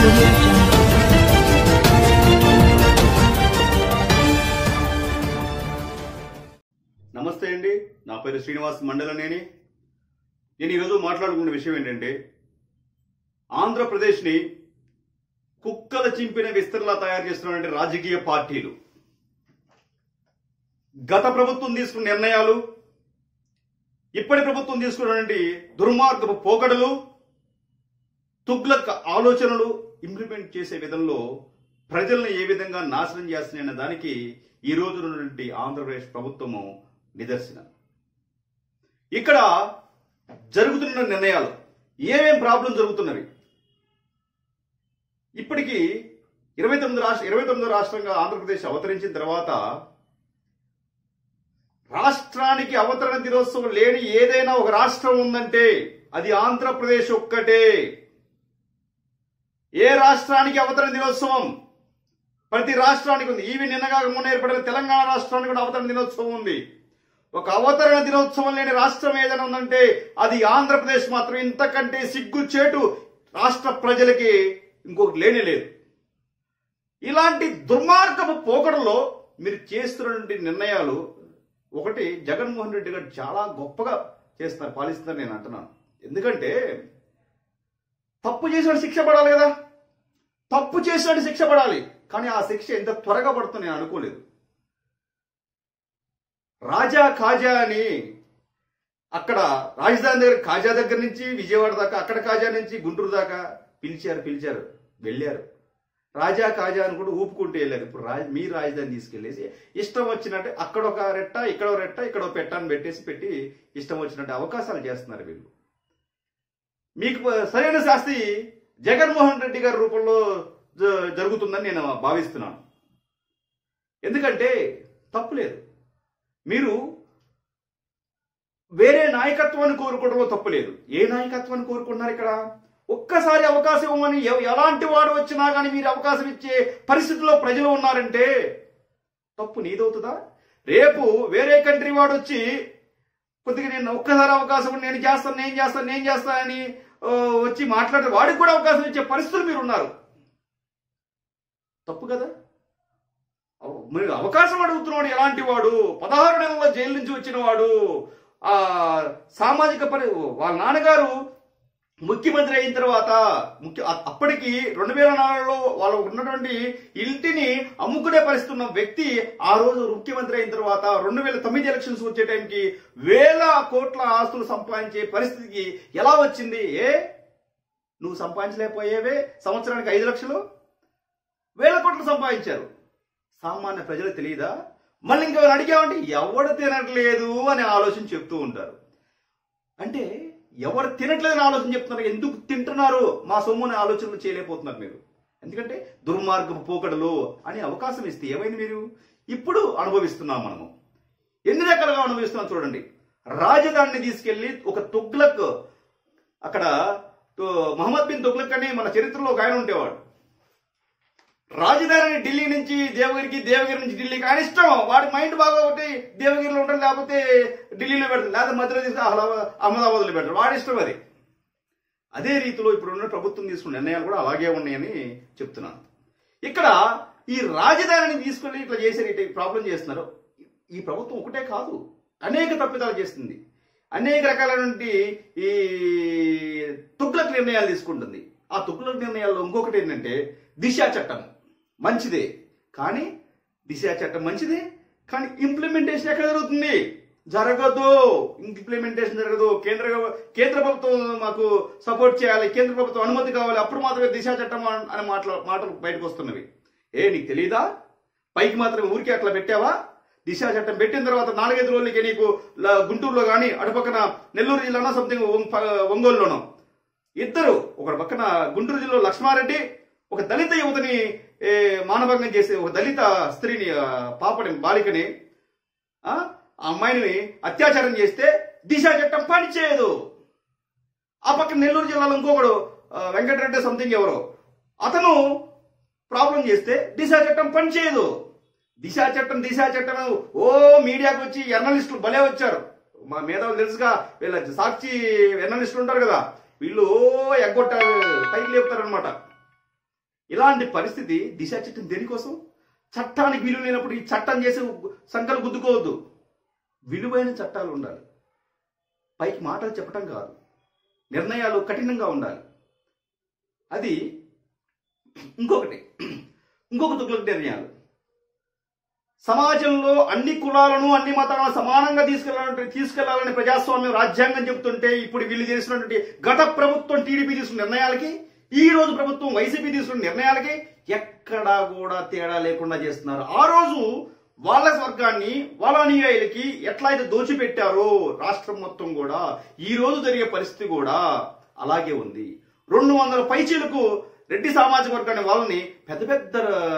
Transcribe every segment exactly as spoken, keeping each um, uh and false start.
audio jungle. నమస్తే అండి, నా పేరు శ్రీనివాస్ మండలనేని. నేను ఈరోజు మాట్లాడుకున్న విషయం ఏంటంటే, ఆంధ్రప్రదేశ్ని కుక్కల చింపిన విస్తరలా తయారు చేస్తున్నటువంటి రాజకీయ పార్టీలు, గత ప్రభుత్వం తీసుకున్న నిర్ణయాలు, ఇప్పటి ప్రభుత్వం తీసుకున్నటువంటి దుర్మార్గపు పోకడలు, తుగ్లక్ ఆలోచనలు ఇంప్లిమెంట్ చేసే విధంలో ప్రజల్ని ఏ విధంగా నాశనం చేస్తున్నాయన్న దానికి ఈ రోజు ఉన్నటువంటి ఆంధ్రప్రదేశ్ ప్రభుత్వము నిదర్శనం. ఇక్కడ జరుగుతున్న నిర్ణయాలు ఏమేం ప్రాబ్లం జరుగుతున్నవి. ఇప్పటికీ ఇరవై తొమ్మిది రాష్ట్ర ఇరవై తొమ్మిదో రాష్ట్రంగా ఆంధ్రప్రదేశ్ అవతరించిన తర్వాత రాష్ట్రానికి అవతరణ దినోత్సవం లేని ఏదైనా ఒక రాష్ట్రం ఉందంటే అది ఆంధ్రప్రదేశ్ ఒక్కటే. ఏ రాష్ట్రానికి అవతరణ దినోత్సవం? ప్రతి రాష్ట్రానికి ఉంది. ఈవి నిన్నగా మొన్న ఏర్పడిన తెలంగాణ రాష్ట్రానికి కూడా అవతరణ దినోత్సవం ఉంది. ఒక అవతరణ దినోత్సవం లేని రాష్ట్రం ఏదైనా ఉందంటే అది ఆంధ్రప్రదేశ్ మాత్రం. ఇంతకంటే సిగ్గుచేటు రాష్ట్ర ప్రజలకి ఇంకొకటి లేనే లేదు. ఇలాంటి దుర్మార్గపు పోకడలో మీరు చేస్తున్నటువంటి నిర్ణయాలు, ఒకటి జగన్మోహన్ రెడ్డి గారు చాలా గొప్పగా చేస్తారు, పాలిస్తున్నారు నేను అంటున్నాను. ఎందుకంటే తప్పు చేసిన శిక్ష పడాలి కదా, తప్పు చేసిన శిక్ష పడాలి. కానీ ఆ శిక్ష ఎంత త్వరగా పడుతుంది నేను అనుకోలేదు. రాజా కాజా అని అక్కడ రాజధాని దగ్గర కాజా దగ్గర నుంచి విజయవాడ దాకా, అక్కడ కాజా నుంచి గుంటూరు దాకా పిలిచారు పిలిచారు వెళ్ళారు. రాజా కాజా అని కూడా ఊపుకుంటూ వెళ్ళారు. ఇప్పుడు రాజ మీ రాజధాని తీసుకెళ్లేసి ఇష్టం వచ్చినట్టు అక్కడ ఒక రెట్ట, ఇక్కడ ఒక రెట్ట, ఇక్కడ ఒక పెట్ట అని పెట్టేసి పెట్టి ఇష్టం వచ్చినట్టు అవకాశాలు చేస్తున్నారు వీళ్ళు. మీకు సరైన శాస్తి జగన్మోహన్ రెడ్డి గారి రూపంలో జరుగుతుందని నేను భావిస్తున్నాను. ఎందుకంటే తప్పులేదు. మీరు వేరే నాయకత్వాన్ని కోరుకోవడంలో తప్పులేదు. ఏ నాయకత్వాన్ని కోరుకుంటున్నారు ఇక్కడ? ఒక్కసారి అవకాశం ఇవ్వమని ఎలాంటి వాడు వచ్చినా కానీ మీరు అవకాశం ఇచ్చే పరిస్థితిలో ప్రజలు ఉన్నారంటే తప్పు నీదవుతుందా? రేపు వేరే కంట్రీ వాడు వచ్చి కొద్దిగా నేను ఒక్కసారి అవకాశం నేను చేస్తాను నేను చేస్తాను నేను చేస్తానని వచ్చి మాట్లాడితే వాడికి కూడా అవకాశం ఇచ్చే పరిస్థితులు మీరు ఉన్నారు. తప్పు కదా? మీరు అవకాశం అడుగుతున్నాడు ఎలాంటి వాడు? పదహారు నెలల జైలు నుంచి వచ్చిన వాడు, ఆ సామాజిక పరి వాళ్ళ నాన్నగారు ముఖ్యమంత్రి అయిన తర్వాత ముఖ్య అప్పటికి రెండు వేల నాలుగులో వాళ్ళు ఉన్నటువంటి ఇంటిని అమ్ముకునే పరిస్థితి ఉన్న వ్యక్తి ఆ రోజు ముఖ్యమంత్రి అయిన తర్వాత రెండు వేల తొమ్మిది ఎలక్షన్స్ వచ్చే టైంకి వేల కోట్ల ఆస్తులు సంపాదించే పరిస్థితికి ఎలా వచ్చింది? ఏ నువ్వు సంపాదించలేకపోయేవే? సంవత్సరానికి ఐదు లక్షలు వేల కోట్లు సంపాదించారు. సామాన్య ప్రజలు తెలియదా? మళ్ళీ ఇంకా అడిగామంటే ఎవడు తినట్లేదు అని ఆలోచన చెప్తూ ఉంటారు. అంటే ఎవరు తినట్లేదని ఆలోచన చెప్తున్నారు. ఎందుకు తింటున్నారు మా సొమ్ముని ఆలోచనలు చేయలేకపోతున్నారు మీరు. ఎందుకంటే దుర్మార్గపు పోకడలు అని అవకాశం ఇస్తే ఏమైంది? మీరు ఇప్పుడు అనుభవిస్తున్నాం. మనము ఎన్ని రకాలుగా అనుభవిస్తున్నాం చూడండి. రాజధానిని తీసుకెళ్లి ఒక తుగ్లక్, అక్కడ మహమ్మద్ బిన్ తుగ్లక్ అని మన చరిత్రలో ఒక ఆయన ఉండేవాడు. రాజధానిని ఢిల్లీ నుంచి దేవగిరికి, దేవగిరి నుంచి ఢిల్లీకి ఆయన ఇష్టం. వాడి మైండ్ బాగా ఒకటి దేవగిరిలో ఉంటాడు, లేకపోతే ఢిల్లీలో పెడతాడు, లేకపోతే మధ్యలో తీసుకుని అహ్మదాబాద్లో పెడతాడు. వాడి ఇష్టం అది. అదే రీతిలో ఇప్పుడున్న ప్రభుత్వం తీసుకున్న నిర్ణయాలు కూడా అలాగే ఉన్నాయని చెప్తున్నాను. ఇక్కడ ఈ రాజధానిని తీసుకుని ఇట్లా చేసే ప్రాబ్లం చేస్తున్నారు. ఈ ప్రభుత్వం ఒకటే కాదు, అనేక తప్పిదాలు చేస్తుంది. అనేక రకాలైనటువంటి ఈ తుగ్లక్ నిర్ణయాలు తీసుకుంటుంది. ఆ తుగ్లక్ నిర్ణయాల్లో ఇంకొకటి ఏంటంటే దిశ చట్టం మంచిదే, కానీ దిశ చట్టం మంచిదే కానీ ఇంప్లిమెంటేషన్ ఎక్కడ జరుగుతుంది? జరగదు. ఇంప్లిమెంటేషన్ జరగదు. కేంద్ర కేంద్ర ప్రభుత్వం మాకు సపోర్ట్ చేయాలి, కేంద్ర ప్రభుత్వం అనుమతి కావాలి, అప్పుడు మాత్రమే దిశ చట్టం అనే మాటలు మాటలు బయటకు వస్తున్నవి. ఏ నీకు తెలీదా? పైకి మాత్రమే ఊరికే అట్లా పెట్టావా? దిశ చట్టం పెట్టిన తర్వాత నాలుగైదు రోజులకి నీకు గుంటూరులో కానీ అటుపక్కన నెల్లూరు జిల్లానో సంథింగ్ ఒంగోలులోనో ఇద్దరు, ఒక పక్కన గుంటూరు జిల్లాలో లక్ష్మారెడ్డి ఒక దళిత యువతని మానభంగం చేసే ఒక దళిత స్త్రీని, పాపని, బాలికని, ఆ అమ్మాయిని అత్యాచారం చేస్తే దిశ చట్టం పనిచేయదు. ఆ పక్కన నెల్లూరు జిల్లాలో ఇంకొకడు వెంకటరెడ్డి సంథింగ్ ఎవరో అతను ప్రాబ్లం చేస్తే దిశ చట్టం పనిచేయదు. దిశ చట్టం దిశ చట్టం ఓ మీడియాకు వచ్చి జర్నలిస్టులు భలే వచ్చారు. మా మేధావులు తెలుసుగా, వీళ్ళ సాక్షి జర్నలిస్టులు ఉంటారు కదా, వీళ్ళు ఎగ్గొట్ట పైకి లేపుతారనమాట. ఇలాంటి పరిస్థితి దిశ చట్టం దేనికోసం? చట్టానికి విలువ లేనప్పుడు ఈ చట్టం చేసి సంకలు గుద్దుకోవద్దు. విలువైన చట్టాలు ఉండాలి. పైకి మాటలు చెప్పటం కాదు, నిర్ణయాలు కఠినంగా ఉండాలి. అది ఇంకొకటి ఇంకొక తుగ్లక్ నిర్ణయాలు. సమాజంలో అన్ని కులాలను అన్ని మతాలను సమానంగా తీసుకెళ్లాలంటే తీసుకెళ్లాలని ప్రజాస్వామ్యం రాజ్యాంగం చెబుతుంటే ఇప్పుడు వీళ్ళు చేసినటువంటి గత ప్రభుత్వం టీడీపీ తీసుకున్న నిర్ణయాలకి ఈ రోజు ప్రభుత్వం వైసీపీ తీసుకున్న నిర్ణయాలకి ఎక్కడా కూడా తేడా లేకుండా చేస్తున్నారు. ఆ రోజు వాళ్ళ వర్గాన్ని వాళ్ళ అనుయాయులకి ఎట్లయితే దోచిపెట్టారో రాష్ట్రం మొత్తం కూడా ఈ రోజు జరిగే పరిస్థితి కూడా అలాగే ఉంది. రెండు వందల పైచీలకు రెడ్డి సామాజిక వర్గాన్ని వాళ్ళని పెద్ద పెద్ద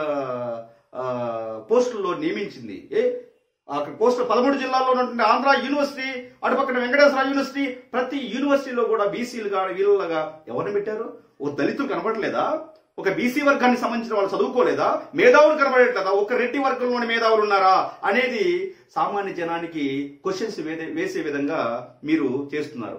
పోస్టుల్లో నియమించింది. ఏ అక్కడ పోస్టులు పదమూడు జిల్లాల్లో ఉన్నటువంటి ఆంధ్ర యూనివర్సిటీ, అటుపక్కన వెంకటేశ్వర యూనివర్సిటీ, ప్రతి యూనివర్సిటీలో కూడా బీసీలుగా వీళ్ళగా ఎవరిని పెట్టారు? ఓ దళితులు కనబడలేదా? ఒక బీసీ వర్గానికి సంబంధించిన వాళ్ళు చదువుకోలేదా? మేధావులు కనబడట్లేదా? ఒక రెడ్డి వర్గంలోని మేధావులు ఉన్నారా అనేది సామాన్య జనానికి క్వశ్చన్స్ వేసే విధంగా మీరు చేస్తున్నారు.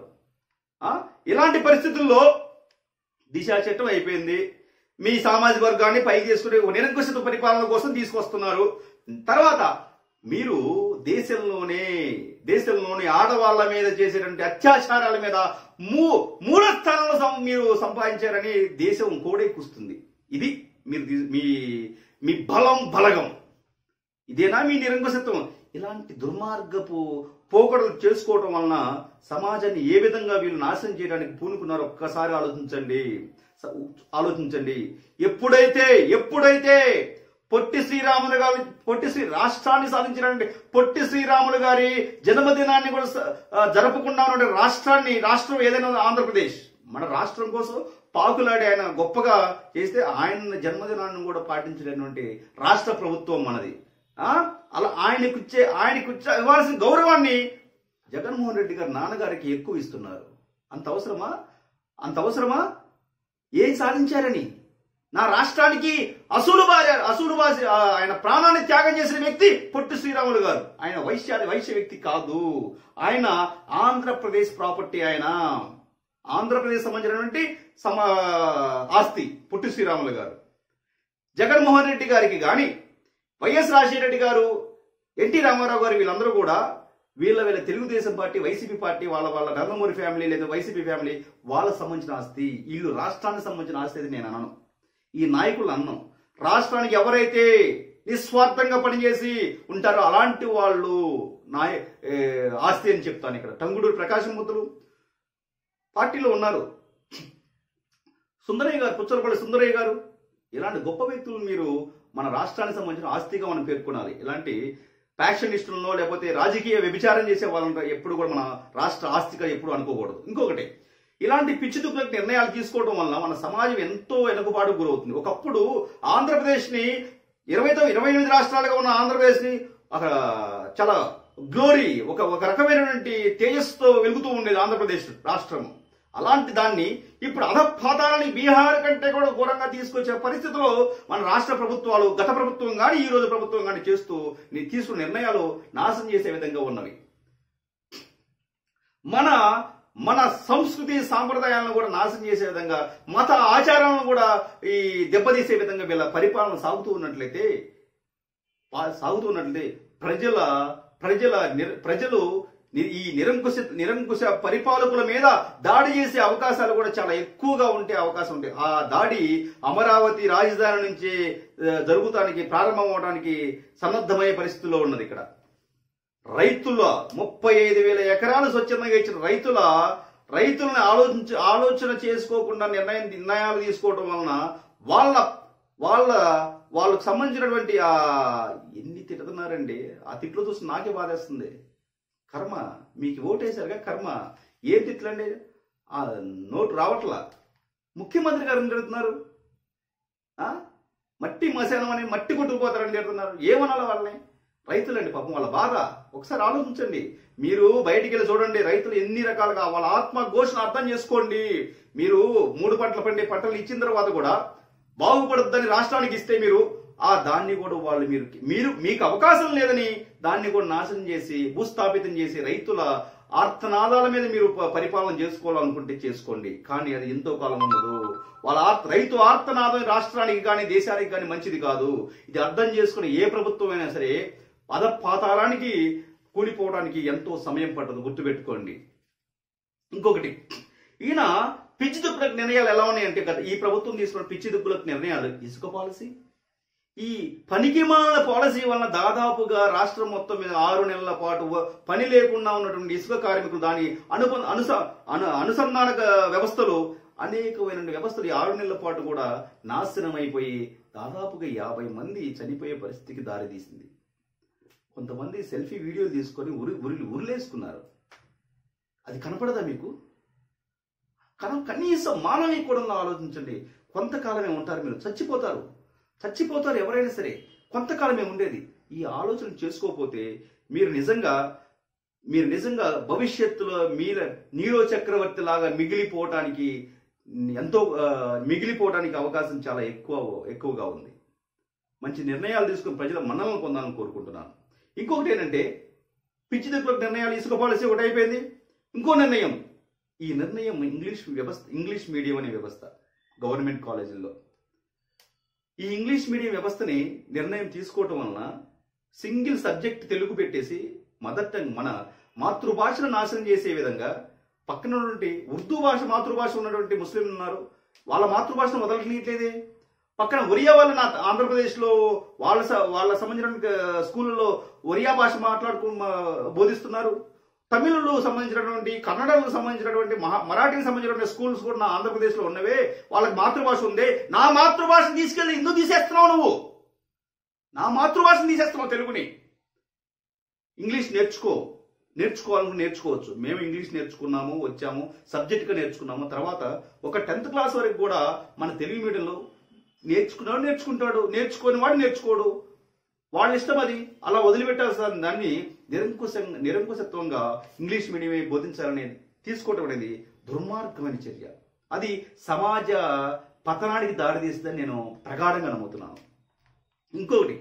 ఇలాంటి పరిస్థితుల్లో దిశ చట్టం అయిపోయింది. మీ సామాజిక వర్గాన్ని పైకి చేసుకునే నిరంకుశిత పరిపాలన కోసం తీసుకొస్తున్నారు. తర్వాత మీరు దేశంలోనే దేశంలోని ఆడవాళ్ల మీద చేసేటువంటి అత్యాచారాల మీద మూ మూల స్థానంలో మీరు సంపాదించారని దేశం కోడెక్కుస్తుంది. ఇది మీరు మీ మీ బలం బలగం. ఇదేనా మీ నిరంకుశత్వం? ఇలాంటి దుర్మార్గపు పోకడలు చేసుకోవడం వలన సమాజాన్ని ఏ విధంగా వీళ్ళు నాశనం చేయడానికి పూనుకున్నారో ఒక్కసారి ఆలోచించండి ఆలోచించండి ఎప్పుడైతే ఎప్పుడైతే పొట్టి శ్రీరాములు గారి పొట్టి శ్రీ రాష్ట్రాన్ని సాధించినటువంటి పొట్టి శ్రీరాములు గారి జన్మదినాన్ని కూడా జరపకుండా ఉన్న రాష్ట్రాన్ని రాష్ట్రం ఏదైనా ఆంధ్రప్రదేశ్ మన రాష్ట్రం కోసం పాకులాడి ఆయన గొప్పగా చేస్తే ఆయన జన్మదినాన్ని కూడా పాటించినటువంటి రాష్ట్ర ప్రభుత్వం మనది. అలా ఆయనకుచ్చే ఆయనకుచ్చే ఇవ్వాల్సిన గౌరవాన్ని జగన్మోహన్ రెడ్డి గారు నాన్నగారికి ఎక్కువ ఇస్తున్నారు. అంత అవసరమా? అంత అవసరమా? ఏం సాధించారని? నా రాష్ట్రానికి అసూలు బాజ అసూలు బాజ ఆయన ప్రాణాన్ని త్యాగం చేసిన వ్యక్తి పొట్టి శ్రీరాములు గారు. ఆయన వైశ్య వైశ్య వ్యక్తి కాదు. ఆయన ఆంధ్రప్రదేశ్ ప్రాపర్టీ. ఆయన ఆంధ్రప్రదేశ్ సంబంధించినటువంటి సమ ఆస్తి పొట్టి శ్రీరాములు గారు. జగన్మోహన్ రెడ్డి గారికి కానీ వైఎస్ రాజశేఖర రెడ్డి గారు, ఎన్టీ రామారావు గారు వీళ్ళందరూ కూడా వీళ్ళ వీళ్ళ తెలుగుదేశం పార్టీ, వైసీపీ పార్టీ, వాళ్ళ వాళ్ళ నందమూరి ఫ్యామిలీ లేదా వైసీపీ ఫ్యామిలీ వాళ్ళకు సంబంధించిన ఆస్తి. వీళ్ళు రాష్ట్రానికి సంబంధించిన ఆస్తి అయితే నేను అనను. ఈ నాయకులు అన్నం. రాష్ట్రానికి ఎవరైతే నిస్వార్థంగా పనిచేసి ఉంటారో అలాంటి వాళ్ళు నాయ ఆస్తి అని చెప్తాను. ఇక్కడ టంగుడూరు ప్రకాశం ముద్దులు పార్టీలో ఉన్నారు. సుందరయ్య గారు, పుచ్చలపల్లి సుందరయ్య గారు, ఇలాంటి గొప్ప వ్యక్తులు మీరు మన రాష్ట్రానికి సంబంధించిన ఆస్తిగా మనం పేర్కొనాలి. ఇలాంటి ప్యాక్షనిస్టులను లేకపోతే రాజకీయ వ్యభిచారం చేసే వాళ్ళంతా ఎప్పుడు కూడా మన రాష్ట్ర ఆస్తిగా ఎప్పుడు అనుకోకూడదు. ఇంకొకటి, ఇలాంటి పిచ్చి తుగ్లక్ నిర్ణయాలు తీసుకోవడం వల్ల మన సమాజం ఎంతో వెనుకబాటు గురవుతుంది. ఒకప్పుడు ఆంధ్రప్రదేశ్ ని ఇరవై ఇరవై ఎనిమిది రాష్ట్రాలుగా ఉన్న ఆంధ్రప్రదేశ్ ని ఒక చాలా గ్లోరీ ఒక ఒక రకమైనటువంటి తేజస్సుతో వెలుగుతూ ఉండేది ఆంధ్రప్రదేశ్ రాష్ట్రం. అలాంటి దాన్ని ఇప్పుడు అధపాతాలని బీహార్ కంటే కూడా ఘోరంగా తీసుకొచ్చే పరిస్థితిలో మన రాష్ట్ర ప్రభుత్వాలు, గత ప్రభుత్వం కానీ ఈ రోజు ప్రభుత్వం కానీ చేస్తూ తీసుకున్న నిర్ణయాలు నాశనం చేసే విధంగా ఉన్నవి. మన మన సంస్కృతి సాంప్రదాయాలను కూడా నాశనం చేసే విధంగా, మత ఆచారాలను కూడా ఈ దెబ్బతీసే విధంగా వీళ్ళ పరిపాలన సాగుతూ ఉన్నట్లయితే సాగుతూ ఉన్నట్లయితే ప్రజల ప్రజల ప్రజలు ఈ నిరంకుశ నిరంకుశ పరిపాలకుల మీద దాడి చేసే అవకాశాలు కూడా చాలా ఎక్కువగా ఉంటే అవకాశం ఉంటాయి. ఆ దాడి అమరావతి రాజధాని నుంచి జరుగుతానికి ప్రారంభం అవడానికి సన్నద్ధమయ్యే పరిస్థితుల్లో ఉన్నది. ఇక్కడ రైతుల ముప్పై ఐదు వేల ఎకరాలు స్వచ్ఛందంగా ఇచ్చిన రైతుల రైతులను ఆలోచించ ఆలోచన చేసుకోకుండా నిర్ణయం నిర్ణయాలు తీసుకోవడం వలన వాళ్ళ వాళ్ళ వాళ్ళకు సంబంధించినటువంటి ఆ ఎన్ని తిట్టుతున్నారండి. ఆ తిట్లు చూసి నాకే బాధేస్తుంది. కర్మ, మీకు ఓటేశారుగా కర్మ. ఏం తిట్లండి? ఆ నోటు రావట్లా. ముఖ్యమంత్రి గారు తిడుతున్నారు. మట్టి మశానం అని మట్టి కొట్టుకుపోతారని తిడుతున్నారు. ఏమనాలి వాళ్ళని? రైతులండి పాపం, వాళ్ళ బాధ ఒకసారి ఆలోచించండి. మీరు బయటికి వెళ్ళి చూడండి, రైతులు ఎన్ని రకాలుగా వాళ్ళ ఆత్మ ఘోషణ అర్థం చేసుకోండి. మీరు మూడు పంటలు పండే పంటలు ఇచ్చిన తర్వాత కూడా బాగుపడద్దని రాష్ట్రానికి ఇస్తే మీరు ఆ దాన్ని కూడా వాళ్ళు మీరు మీరు మీకు అవకాశం లేదని దాన్ని కూడా నాశనం చేసి భూస్థాపితం చేసి రైతుల ఆర్తనాదాల మీద మీరు పరిపాలన చేసుకోవాలనుకుంటే చేసుకోండి, కానీ అది ఎంతో కాలం ఉండదు. వాళ్ళ ఆర్త రైతు ఆర్తనాదం రాష్ట్రానికి కానీ దేశానికి కానీ మంచిది కాదు. ఇది అర్థం చేసుకుని ఏ ప్రభుత్వం అయినా సరే అధపాతాళానికి కూలిపోవడానికి ఎంతో సమయం పట్టదు, గుర్తుపెట్టుకోండి. ఇంకొకటి, ఈయన పిచ్చి దుబ్బులకు నిర్ణయాలు ఎలా ఉన్నాయంటే గత ఈ ప్రభుత్వం తీసుకున్న పిచ్చి దుబ్బులకు నిర్ణయాలు, ఇసుక పాలసీ, ఈ పనికిమాల పాలసీ వలన దాదాపుగా రాష్ట్రం మొత్తం మీద ఆరు నెలల పాటు పని లేకుండా ఉన్నటువంటి ఇసుక కార్మికులు, దాని అను అనుస అను అనుసంధాన వ్యవస్థలు, అనేకమైన వ్యవస్థలు ఈ ఆరు నెలల పాటు కూడా నాశనం అయిపోయి దాదాపుగా యాభై మంది చనిపోయే పరిస్థితికి దారితీసింది. కొంతమంది సెల్ఫీ వీడియోలు తీసుకొని ఉరి ఉరి ఉరిలేసుకున్నారు. అది కనపడదా మీకు? కన కనీసం మానవీయ కూడా ఆలోచించండి. కొంతకాలమే ఉంటారు, మీరు చచ్చిపోతారు చచ్చిపోతారు ఎవరైనా సరే, కొంతకాలమే ఉండేది. ఈ ఆలోచన చేసుకోకపోతే మీరు నిజంగా మీరు నిజంగా భవిష్యత్తులో మీరు నీరో చక్రవర్తి లాగా మిగిలిపోవటానికి ఎంతో మిగిలిపోవడానికి అవకాశం చాలా ఎక్కువ ఎక్కువగా ఉంది. మంచి నిర్ణయాలు తీసుకుని ప్రజల మన్నలను పొందాలని కోరుకుంటున్నాను. ఇంకొకటి ఏంటంటే, పిచ్చి దిక్కులకు నిర్ణయాలు, ఇసుక పాలసీ ఒకటి అయిపోయింది. ఇంకో నిర్ణయం, ఈ నిర్ణయం ఇంగ్లీష్ వ్యవస్థ, ఇంగ్లీష్ మీడియం అనే వ్యవస్థ గవర్నమెంట్ కాలేజీల్లో, ఈ ఇంగ్లీష్ మీడియం వ్యవస్థని నిర్ణయం తీసుకోవటం వలన సింగిల్ సబ్జెక్ట్ తెలుగు పెట్టేసి మదర్ టంగ్ మన మాతృభాషను నాశనం చేసే విధంగా, పక్కన ఉన్నటువంటి ఉర్దూ భాష మాతృభాష ఉన్నటువంటి ముస్లింలు ఉన్నారు, వాళ్ళ మాతృభాషను వదలట్లేదే. పక్కన ఒరియా వాళ్ళు నా ఆంధ్రప్రదేశ్లో వాళ్ళ వాళ్ళ సంబంధించిన స్కూళ్ళలో ఒరియా భాష మాట్లాడుకు బోధిస్తున్నారు. తమిళకు సంబంధించినటువంటి, కన్నడకు సంబంధించినటువంటి, మహా మరాఠీకి సంబంధించినటువంటి స్కూల్స్ కూడా నా ఆంధ్రప్రదేశ్లో ఉన్నవే. వాళ్ళకి మాతృభాష ఉంది. నా మాతృభాషను తీసుకెళ్ళి ఎందుకు తీసేస్తున్నావు నువ్వు? నా మాతృభాషను తీసేస్తున్నావు, తెలుగుని. ఇంగ్లీష్ నేర్చుకో, నేర్చుకోవాలని నేర్చుకోవచ్చు. మేము ఇంగ్లీష్ నేర్చుకున్నాము, వచ్చాము, సబ్జెక్ట్గా నేర్చుకున్నాము. తర్వాత ఒక టెన్త్ క్లాస్ వరకు కూడా మన తెలుగు మీడియంలో నేర్చుకున్నాడు నేర్చుకుంటాడు, నేర్చుకోని వాడు నేర్చుకోడు, వాళ్ళ ఇష్టం అది. అలా వదిలిపెట్టాల్సిన దాన్ని నిరంకుశ నిరంకుశత్వంగా ఇంగ్లీష్ మీడియమే బోధించాలనేది తీసుకోవటం అనేది దుర్మార్గమైన చర్య. అది సమాజ పతనానికి దారితీస్తుందని నేను ప్రగాఢంగా నమ్ముతున్నాను. ఇంకొకటి,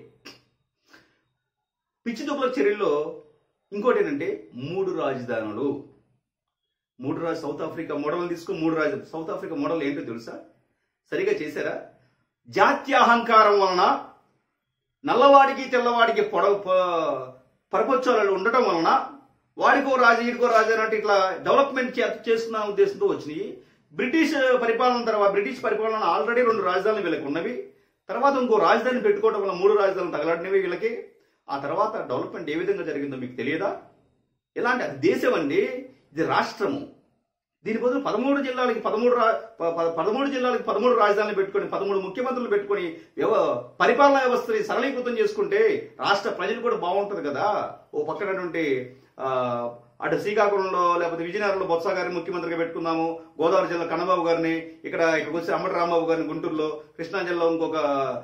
పిచ్చి దుబ్బల చర్యల్లో ఇంకోటి ఏంటంటే మూడు రాజధానులు. మూడు రాజ సౌత్ ఆఫ్రికా మోడల్ తీసుకుని మూడు రాజ సౌత్ ఆఫ్రికా మోడల్ ఏంటో తెలుసా? సరిగా చేశారా? జాత్యాహంకారం వలన నల్లవాడికి తెల్లవాడికి పొడవు పరపచ్చాలు ఉండటం వలన వాడికో రాజు ఈడికో రాజు అన్నట్టు ఇట్లా డెవలప్మెంట్ చేస్తున్న ఉద్దేశంతో వచ్చినాయి. బ్రిటిష్ పరిపాలన తర్వాత బ్రిటిష్ పరిపాలన ఆల్రెడీ రెండు రాజధానులు వీళ్ళకి ఉన్నవి. తర్వాత ఇంకో రాజధాని పెట్టుకోవడం వల్ల మూడు రాజధానులు తగలడినవి వీళ్ళకి. ఆ తర్వాత డెవలప్మెంట్ ఏ విధంగా జరిగిందో మీకు తెలియదా? ఎలాంటి అది దేశం అండి, ఇది రాష్ట్రము. దీని బదులు పదమూడు జిల్లాలకి పదమూడు పదమూడు జిల్లాలకి పదమూడు రాజధానులు పెట్టుకొని పదమూడు ముఖ్యమంత్రులు పెట్టుకొని వ్యవ పరిపాలనా వ్యవస్థని సరళీకృతం చేసుకుంటే రాష్ట్ర ప్రజలు కూడా బాగుంటుంది కదా. ఓ పక్కనటువంటి అటు శ్రీకాకుళంలో లేకపోతే విజయనగరంలో బొత్స గారిని ముఖ్యమంత్రిగా పెట్టుకుందాము, గోదావరి జిల్లా కన్నబాబు గారిని, ఇక్కడ ఇక్కడికి వచ్చి అమ్మటి రాంబాబు గారిని గుంటూరులో, కృష్ణా జిల్లా ఇంకొక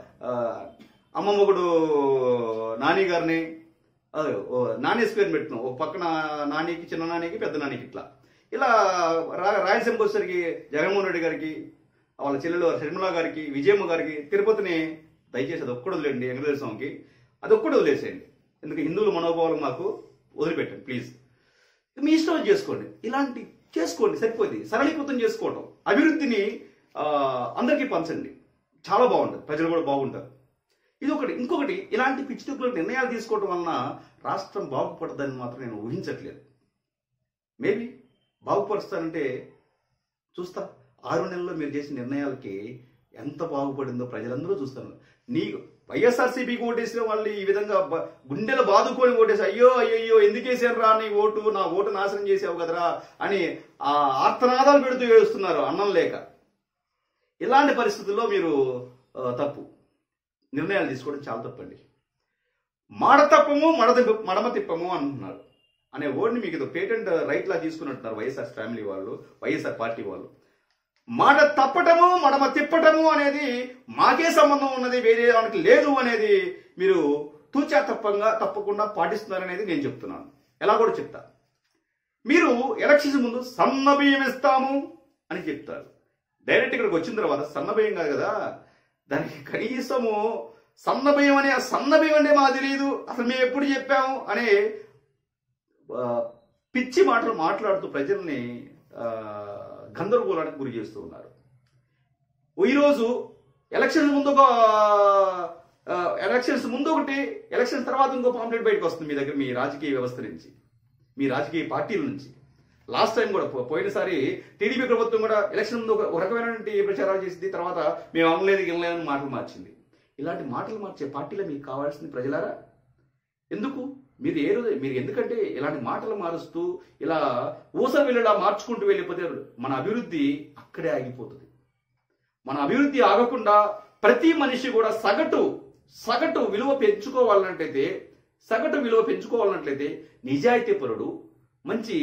అమ్మమ్మగుడు నాని గారిని, నాని స్క్వేర్ పెట్టున్నాం. ఒక పక్కన నానికి, చిన్న నానికి, పెద్ద నానికి, ఇట్లా ఇలా రాయలసీమకి వచ్చేసరికి జగన్మోహన్ రెడ్డి గారికి, వాళ్ళ చెల్లెలు షర్మిలా గారికి, విజయమ్మ గారికి, తిరుపతిని దయచేసి అది ఒక్కడు వదిలేండి, వెంకటేశ్వర స్వామికి అది ఒక్కడు వదిలేసేయండి. ఎందుకంటే హిందువుల మనోభావాలు మాకు వదిలిపెట్టండి ప్లీజ్. మీ ఇష్టం చేసుకోండి, ఇలాంటి చేసుకోండి, సరిపోతుంది. సరళీకృతం చేసుకోవటం, అభివృద్ధిని అందరికీ పంచండి, చాలా బాగుంటుంది, ప్రజలు కూడా బాగుంటారు. ఇది ఒకటి. ఇంకొకటి, ఇలాంటి పిచ్చి తుక్కులు నిర్ణయాలు తీసుకోవడం వలన రాష్ట్రం బాగుపడదని మాత్రం నేను ఊహించట్లేదు. మేబీ బాగుపరుస్తానంటే చూస్తా. ఆరు నెలల్లో మీరు చేసిన నిర్ణయాలకి ఎంత బాగుపడిందో ప్రజలందరూ చూస్తారు. నీకు వైఎస్ఆర్సీపీకి ఓటేసిన వాళ్ళు ఈ విధంగా గుండెలు బాదుకొని ఓటేసి అయ్యో అయ్యో ఎందుకేసాను రా నీ ఓటు, నా ఓటు నాశనం చేసావు కదరా అని ఆ ఆర్తనాదాలు పెడుతూ వేస్తున్నారు అన్నం లేక. ఇలాంటి పరిస్థితుల్లో మీరు తప్పు నిర్ణయాలు తీసుకోవడం చాలా తప్పండి. మాడ తప్పము మడత మడమ తిప్పము అంటున్నారు అనే వర్డ్ని మీకు ఏదో పేటెంట్ రైట్ లా తీసుకున్నట్టున్నారు వైఎస్ఆర్ ఫ్యామిలీ వాళ్ళు, వైఎస్ఆర్ పార్టీ వాళ్ళు. మాట తప్పటము మడమ తిప్పటము అనేది మాకే సంబంధం ఉన్నది, వేరే దానికి లేదు అనేది మీరు తూచా తప్పంగా తప్పకుండా పాటిస్తున్నారనేది నేను చెప్తున్నాను. ఎలా కూడా చెప్తా. మీరు ఎలక్షన్స్ ముందు సన్న బియ్యం ఇస్తాము అని చెప్తారు. డైరెక్ట్ ఇక్కడికి వచ్చిన తర్వాత సన్న బియ్యం కాదు కదా, దానికి కనీసము సన్న బియ్యం అనే సన్న బియ్యం అంటే మాకు తెలియదు, అసలు మేము ఎప్పుడు చెప్పాము అనే పిచ్చి మాటలు మాట్లాడుతూ ప్రజల్ని గందరగోళానికి గురి చేస్తూ ఉన్నారు. ఈరోజు ఎలక్షన్స్ ముందు ఒక ఎలక్షన్స్ ముందు ఒకటి, ఎలక్షన్స్ తర్వాత ఇంకో పాంప్లెట్ బయటకు వస్తుంది మీ దగ్గర, మీ రాజకీయ వ్యవస్థ నుంచి, మీ రాజకీయ పార్టీల నుంచి. లాస్ట్ టైం కూడా పోయినసారి టీడీపీ ప్రభుత్వం కూడా ఎలక్షన్ ముందు ఒక రకమైనటువంటి ప్రచారాలు చేసింది, తర్వాత మేము అమ్మలేదు ఇవ్వలేదని మాటలు మార్చింది. ఇలాంటి మాటలు మార్చే పార్టీలో మీకు కావాల్సింది ప్రజలారా ఎందుకు? మీరు ఏ రోజు మీరు ఎందుకంటే ఇలాంటి మాటలు మారుస్తూ ఇలా ఊసర వెళ్ళలా మార్చుకుంటూ వెళ్ళిపోతే మన అభివృద్ధి అక్కడే ఆగిపోతుంది. మన అభివృద్ధి ఆగకుండా ప్రతి మనిషి కూడా సగటు సగటు విలువ పెంచుకోవాలన్నట్లయితే సగటు విలువ పెంచుకోవాలన్నట్లయితే నిజాయితీ పరుడు, మంచి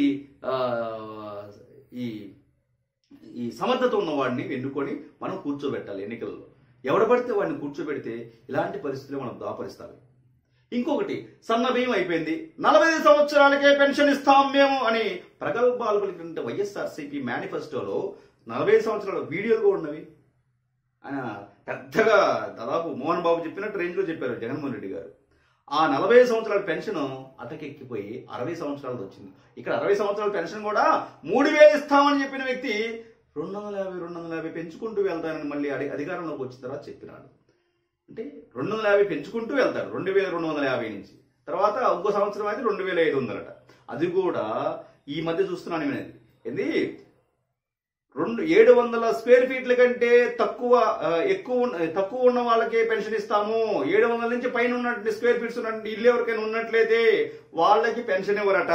ఈ ఈ సమర్థత ఉన్నవాడిని ఎన్నుకొని మనం కూర్చోబెట్టాలి. ఎన్నికల్లో ఎవడబడితే వాడిని కూర్చోబెడితే ఇలాంటి పరిస్థితులు మనం దాపరిస్తాము. ఇంకొకటి, సన్న బియ్యం అయిపోయింది, నలభై ఐదు సంవత్సరాలకే పెన్షన్ ఇస్తాం మేము అని ప్రగల్భాలు పలికినటువంటి వైఎస్ఆర్సీపీ మేనిఫెస్టోలో నలభై సంవత్సరాల వీడియోలు కూడా ఉన్నవి. ఆయన పెద్దగా దాదాపు మోహన్ బాబు చెప్పినట్టు రేంజ్లో చెప్పారు జగన్మోహన్ రెడ్డి గారు. ఆ నలభై సంవత్సరాల పెన్షన్ అటకెక్కిపోయి అరవై సంవత్సరాలు వచ్చింది. ఇక్కడ అరవై సంవత్సరాల పెన్షన్ కూడా మూడు వేలు ఇస్తామని చెప్పిన వ్యక్తి రెండు వందల యాభై రెండు వందల యాభై పెంచుకుంటూ వెళ్తానని మళ్ళీ అధికారంలోకి వచ్చిన తర్వాత చెప్పినాడు. అంటే రెండు వందల యాభై పెంచుకుంటూ వెళ్తారు, రెండు వేల రెండు వందల యాభై నుంచి. తర్వాత ఇంకో సంవత్సరం అయితే రెండు వేల ఐదు వందలట. అది కూడా ఈ మధ్య చూస్తున్నాను నేను, ఏంది రెండు ఏడు వందల స్క్వేర్ ఫీట్ల కంటే తక్కువ ఎక్కువ తక్కువ ఉన్న వాళ్ళకే పెన్షన్ ఇస్తాము, ఏడు వందల నుంచి పైన ఉన్నటువంటి స్క్వేర్ ఫీట్స్ ఉన్నటువంటి ఇల్లు ఎవరికైనా ఉన్నట్లయితే వాళ్ళకి పెన్షన్ ఇవ్వరట.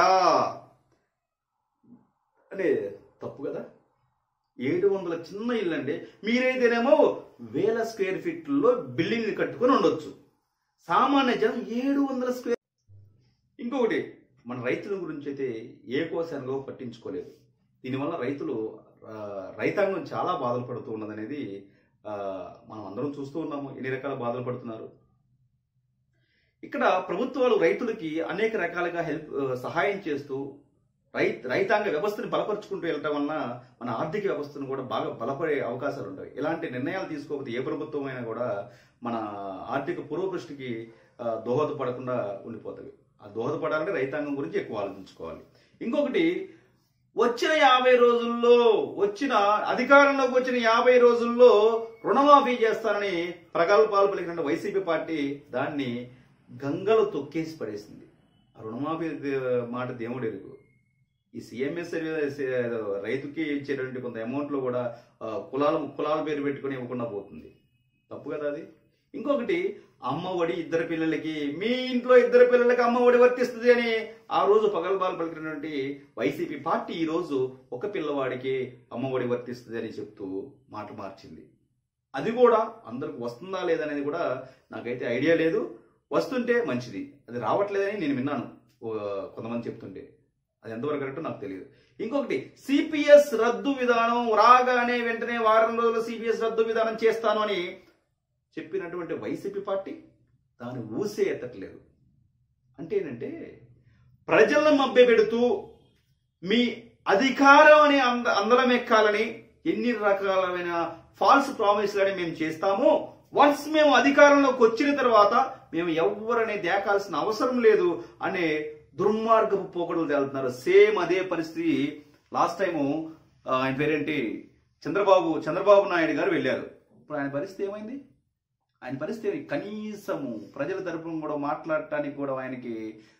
అంటే తప్పు కదా. ఏడు వందల చిన్న ఇల్లు అంటే మీరైతేనేమో వేల స్క్వేర్ ఫీట్లలో బిల్డింగ్ కట్టుకొని ఉండొచ్చు, సామాన్య జనం ఏడు వందల స్క్వేర్. ఇంకొకటి, మన రైతుల గురించి అయితే ఏ కోశానికో పట్టించుకోలేదు. దీనివల్ల రైతులు రైతాంగం చాలా బాధలు పడుతూ ఉన్నదనేది మనం అందరం చూస్తూ ఉన్నాము, ఎన్ని రకాల బాధలు పడుతున్నారు. ఇక్కడ ప్రభుత్వాలు రైతులకి అనేక రకాలుగా హెల్ప్ సహాయం చేస్తూ రై రైతాంగ వ్యవస్థను బలపరుచుకుంటూ వెళ్ళటం వలన మన ఆర్థిక వ్యవస్థను కూడా బాగా బలపడే అవకాశాలు ఉంటాయి. ఇలాంటి నిర్ణయాలు తీసుకోకపోతే ఏ ప్రభుత్వం అయినా కూడా మన ఆర్థిక పురోగతికి దోహదపడకుండా ఉండిపోతుంది. ఆ దోహదపడాలంటే రైతాంగం గురించి ఎక్కువ ఆలోచించుకోవాలి. ఇంకొకటి, వచ్చిన యాభై రోజుల్లో వచ్చిన అధికారంలోకి వచ్చిన యాభై రోజుల్లో రుణమాఫీ చేస్తానని ప్రగల్భాలు పలికిన వైసీపీ పార్టీ దాన్ని గంగలో తొక్కేసి పడేసింది. ఆ రుణమాఫీ మాట దేవుడు ఎరుగు. ఈ సీఎంఎస్ రైతుకి ఇచ్చేటువంటి కొంత అమౌంట్ లో కూడా కులాల కులాల పేరు పెట్టుకుని ఇవ్వకుండా పోతుంది. తప్పు కదా అది. ఇంకొకటి, అమ్మ ఒడి ఇద్దరు పిల్లలకి, మీ ఇంట్లో ఇద్దరు పిల్లలకి అమ్మ ఒడి వర్తిస్తుంది అని ఆ రోజు పగల్బాలు పలికినటువంటి వైసీపీ పార్టీ ఈ రోజు ఒక పిల్లవాడికి అమ్మ ఒడి వర్తిస్తుంది అని చెప్తూ మాట మార్చింది. అది కూడా అందరికి వస్తుందా లేదనేది కూడా నాకైతే ఐడియా లేదు. వస్తుంటే మంచిది, అది రావట్లేదని నేను విన్నాను కొంతమంది చెప్తుంటే. అది ఎంతవరకు కరెక్ట్ నాకు తెలియదు. ఇంకొకటి, సిపిఎస్ రద్దు విధానం రాగానే వెంటనే వారం రోజులు సిపిఎస్ రద్దు విధానం చేస్తాను అని చెప్పినటువంటి వైసీపీ పార్టీ దాన్ని ఊసే ఎత్తట్లేదు. అంటే ఏంటంటే, ప్రజలను మభ్యపెడుతూ మీ అధికారం అని అంద అందరం ఎక్కాలని ఎన్ని రకాలైన ఫాల్స్ ప్రామిస్లని మేము చేస్తాము, వన్స్ మేము అధికారంలోకి వచ్చిన తర్వాత మేము ఎవరనే దేకాల్సిన అవసరం లేదు అనే దుర్మార్గపు పోకడలు తేలుతున్నారు. సేమ్ అదే పరిస్థితి లాస్ట్ టైము ఆయన పేరేంటి చంద్రబాబు చంద్రబాబు నాయుడు గారు వెళ్ళారు. ఇప్పుడు ఆయన పరిస్థితి ఏమైంది? ఆయన పరిస్థితి కనీసము ప్రజల తరపున కూడా మాట్లాడటానికి కూడా ఆయనకి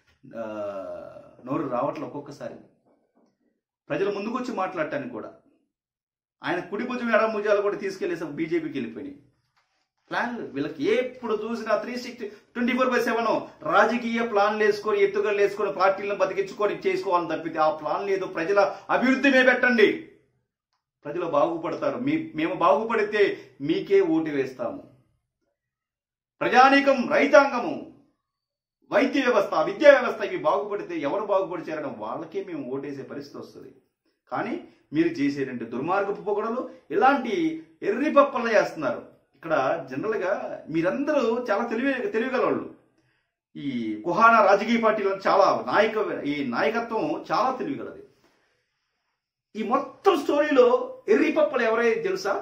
నోరు రావట్లే. ఒక్కొక్కసారి ప్రజల ముందుకు వచ్చి మాట్లాడటానికి కూడా ఆయన కుడి భుజం ఎడమ భుజాలు కూడా తీసుకెళ్లేసి బీజేపీకి వెళ్ళిపోయినాయి. ప్లాన్లు వీళ్ళకి ఎప్పుడు చూసినా three sixty twenty four by seven రాజకీయ ప్లాన్లు వేసుకొని ఎత్తుగడలు వేసుకొని పార్టీలను బతికించుకొని చేసుకోవాలని తప్పితే ఆ ప్లాన్లు ఏదో ప్రజల అభివృద్ధి మీద పెట్టండి, ప్రజలు బాగుపడతారు, మీ మేము బాగుపడితే మీకే ఓటు వేస్తాము. ప్రజానీకం, రైతాంగము, వైద్య వ్యవస్థ, విద్యా వ్యవస్థ ఇవి బాగుపడితే ఎవరు బాగుపడిచారని వాళ్ళకే మేము ఓటేసే పరిస్థితి వస్తుంది. కానీ మీరు చేసేటువంటి దుర్మార్గపు పొగడలు ఇలాంటి ఎర్రి పప్పలు చేస్తున్నారు. ఇక్కడ జనరల్ గా మీరందరూ చాలా తెలివి తెలివిగల వాళ్ళు. ఈ కుహానా రాజకీయ పార్టీలో చాలా నాయక ఈ నాయకత్వం చాలా తెలివిగలది. ఈ మొత్తం స్టోరీలో ఎర్రిపప్పలు ఎవరైతే తెలుసా?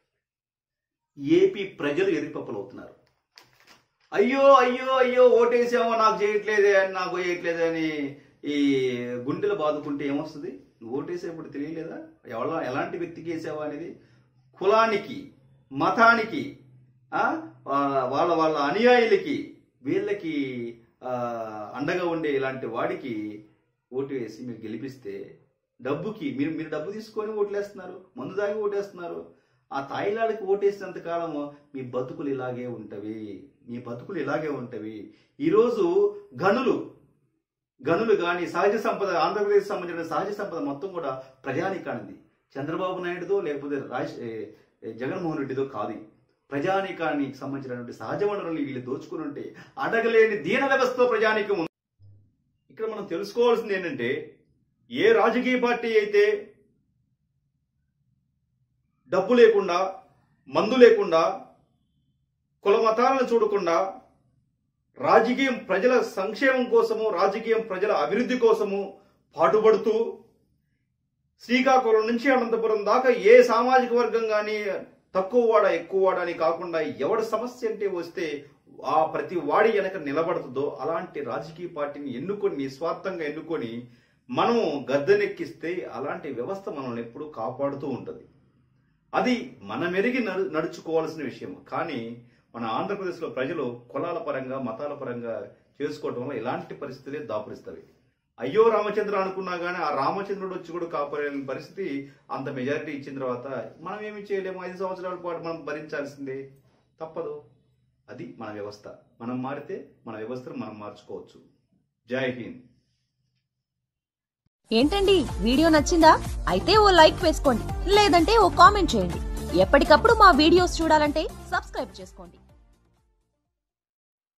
ఏపీ ప్రజలు ఎర్రిపప్పలు అవుతున్నారు. అయ్యో అయ్యో అయ్యో ఓటేసామో నాకు చేయట్లేదే అని నాకు చేయట్లేదే అని ఈ గుండెలు బాదుకుంటే ఏమొస్తుంది? నువ్వు ఓటేసేప్పుడు తెలియలేదా ఎవరు ఎలాంటి వ్యక్తికి వేసావా అనేది? కులానికి, మతానికి, వాళ్ళ వాళ్ళ అనుయాయులకి, వీళ్ళకి అండగా ఉండే ఇలాంటి వాడికి ఓటు వేసి మీరు గెలిపిస్తే డబ్బుకి మీరు మీరు డబ్బు తీసుకొని ఓట్లేస్తున్నారు, మందు దాగి ఓటేస్తున్నారు. ఆ తాయిలాడికి ఓటేసినంత కాలము మీ బతుకులు ఇలాగే ఉంటవి, మీ బతుకులు ఇలాగే ఉంటవి. ఈరోజు గనులు గనులు కానీ సహజ సంపద, ఆంధ్రప్రదేశ్ సంబంధించిన సహజ సంపద మొత్తం కూడా ప్రజానీకానిది. చంద్రబాబు నాయుడుదో లేకపోతే రాజ్ జగన్మోహన్ రెడ్డిదో కాదు. ప్రజానీకానికి సంబంధించినటువంటి సహజ వనరులు వీళ్ళు దోచుకుని ఉంటే అడగలేని దీన వ్యవస్థ ప్రజానీకం ఉంది. ఇక్కడ మనం తెలుసుకోవాల్సింది ఏంటంటే, ఏ రాజకీయ పార్టీ అయితే డబ్బు లేకుండా, మందు లేకుండా, కుల మతాలను చూడకుండా రాజకీయం ప్రజల సంక్షేమం కోసము, రాజకీయం ప్రజల అభివృద్ధి కోసము పాటుపడుతూ శ్రీకాకుళం నుంచి అనంతపురం దాకా ఏ సామాజిక వర్గం కానీ తక్కువ వాడ ఎక్కువ వాడ అని కాకుండా ఎవడి సమస్య అంటే వస్తే ఆ ప్రతి వాడి వెనక నిలబడుతుందో అలాంటి రాజకీయ పార్టీని ఎన్నుకొని, నిస్వార్థంగా ఎన్నుకొని మనము గద్దెనెక్కిస్తే అలాంటి వ్యవస్థ మనల్ని ఎప్పుడూ కాపాడుతూ ఉంటుంది. అది మన మెరిగి నడుచుకోవాల్సిన విషయం. కానీ మన ఆంధ్రప్రదేశ్లో ప్రజలు కులాల పరంగా, మతాల పరంగా చేసుకోవటం వల్ల ఇలాంటి పరిస్థితులే దాపురిస్తవి. అయ్యో రామచంద్ర అనుకున్నా కానీ ఆ రామచంద్రుడు వచ్చి కూడా కాపాడలేని పరిస్థితి అంత మెజారిటీ ఇచ్చిన తర్వాత మనం ఏమి చేయలేము. ఐదు సంవత్సరాల పాటు మనం భరించాల్సిందే, తప్పదు. అది మన వ్యవస్థ. మనం మారితే మన వ్యవస్థను మనం మార్చుకోవచ్చు. జై హింద్. ఏంటండి వీడియో నచ్చిందా? అయితే ఓ లైక్ వేసుకోండి, లేదంటే ఓ కామెంట్ చేయండి. ఎప్పటికప్పుడు మా వీడియోస్ చూడాలంటే సబ్స్క్రైబ్ చేసుకోండి.